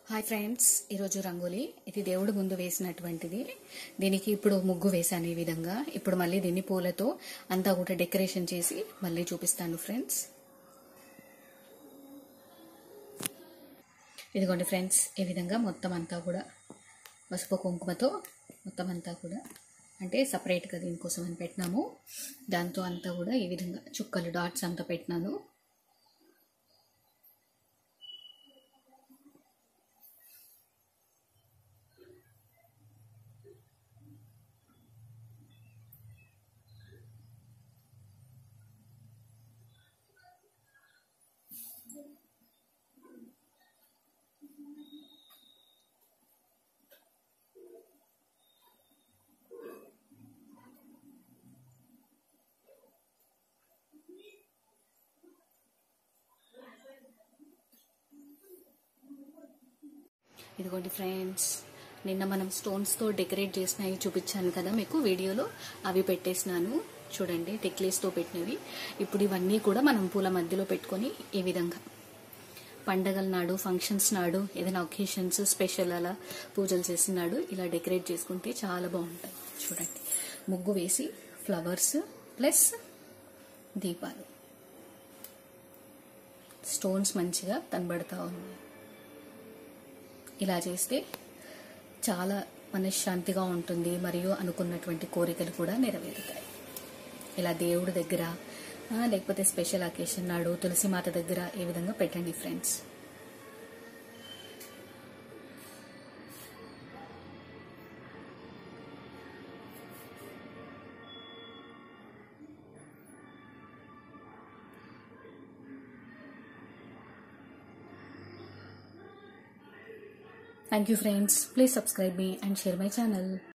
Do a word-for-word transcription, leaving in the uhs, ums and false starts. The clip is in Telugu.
హాయ్ ఫ్రెండ్స్, ఈరోజు రంగోలీ ఇది దేవుడి ముందు వేసినటువంటిది. దీనికి ఇప్పుడు ముగ్గు వేసాను ఈ విధంగా. ఇప్పుడు మళ్ళీ దీన్ని పూలతో అంతా కూడా డెకరేషన్ చేసి మళ్ళీ చూపిస్తాను ఫ్రెండ్స్. ఇదిగోండి ఫ్రెండ్స్, ఈ విధంగా మొత్తం అంతా కూడా పసుపు కుంకుమతో మొత్తం అంతా కూడా అంటే సపరేట్గా దీనికోసం అని పెట్టినాము. దాంతో అంతా కూడా ఈ విధంగా చుక్కలు డాట్స్ అంతా పెట్టినాను. ఇదిగోండి ఫ్రెండ్స్, నిన్న మనం స్టోన్స్తో డెకరేట్ చేసినవి చూపించాను కదా మీకు వీడియోలో, అవి పెట్టేసినాను చూడండి, టెక్లేస్తో పెట్టినవి. ఇప్పుడు ఇవన్నీ కూడా మనం పూల మధ్యలో పెట్టుకొని ఈ విధంగా పండగల నాడు, ఫంక్షన్స్ నాడు, ఏదైనా ఒకేషన్స్ స్పెషల్ అలా పూజలు చేసినాడు ఇలా డెకరేట్ చేసుకుంటే చాలా బాగుంటాయి. చూడండి, ముగ్గు వేసి ఫ్లవర్స్ ప్లస్ దీపాలు, స్టోన్స్ మంచిగా కనబడతా ఉన్నాయి. ఇలా చేస్తే చాలా మనశ్శాంతిగా ఉంటుంది, మరియు అనుకున్నటువంటి కోరికలు కూడా నెరవేరుతాయి. ఇలా దేవుడి దగ్గర లేకపోతే స్పెషల్ అకేషన్ నాడు తులసి మాత దగ్గర ఈ విధంగా పెట్టండి friends. Thank you friends. Please subscribe me and share my channel.